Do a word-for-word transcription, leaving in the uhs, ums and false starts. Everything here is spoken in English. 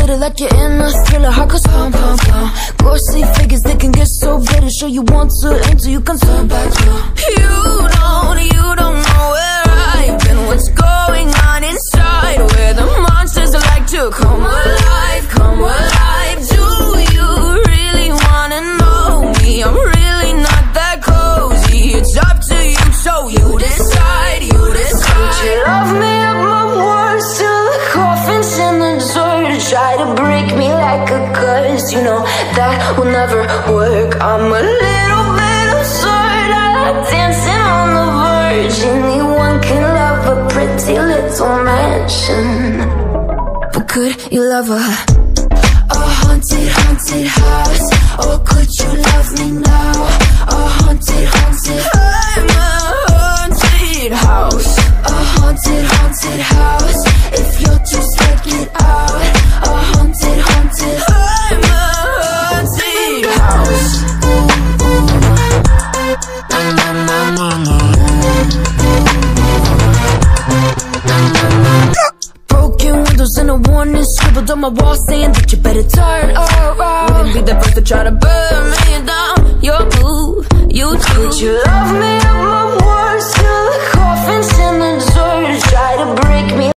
to let you in a thriller, heart goes pum pum pum. Ghostly figures, they can get so bitter. Sure you want to enter, you can turn back now. You don't, you don't know where I've been, what's going on inside, where the monsters like to come alive, come alive. Do you really wanna know me? I'm really not that cozy. It's up to you, so you decide, you decide. Would you love me up my words till the coffin's in the dirt? Try to break me like a curse, you know that will never work. I'm a little bit absurd, I like dancing on the verge. Anyone can love a pretty little mansion, but could you love a, a haunted, haunted house? Or could you love me now? A haunted, haunted, I'm a haunted house. A haunted, haunted house. If you're too scared, get out. A haunted, haunted, I'm a haunted house. Broken windows and a warning scribbled on my wall saying that you better turn around. Wouldn't be the first to try to burn